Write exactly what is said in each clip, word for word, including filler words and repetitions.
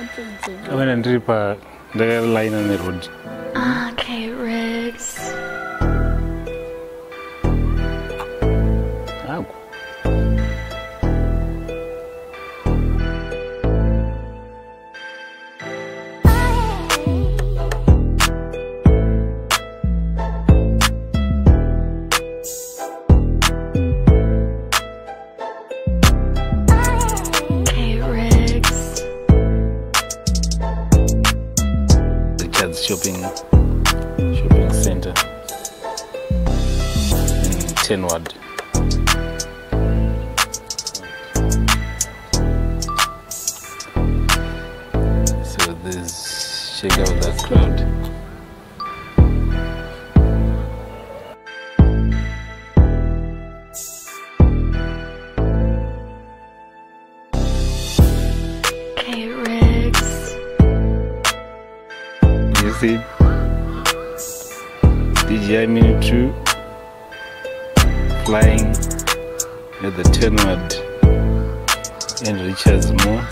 I went and trip uh, the line on the road. Okay, Riggs. Oh. Richards shopping shopping center in Tynwald. So this, check out that crowd. Okay, Riggs. You see, D J I Mini two flying at the Tynwald and Richards More.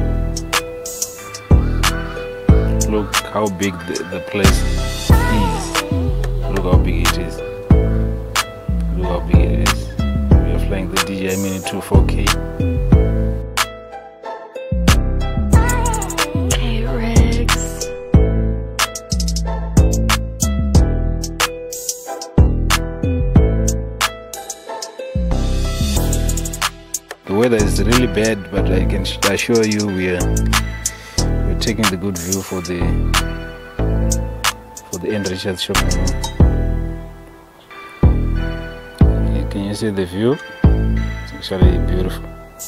Look how big the, the place is. Look how big it is. Look how big it is. We are flying the D J I Mini two four K. Okay, Riggs. The weather is really bad, but I can assure you we are we're taking the good view for the for the end Richards shopping mall. Okay, can you see the view? It's actually beautiful.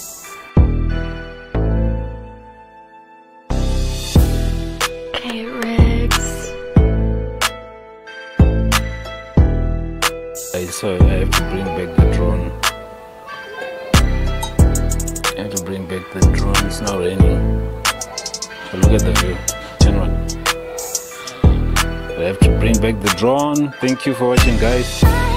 Okay, Riggs. I saw I have to bring back the drone. I have to bring back the drone. It's now raining. So look at the view. Tynwald. I have to bring back the drone. Thank you for watching, guys.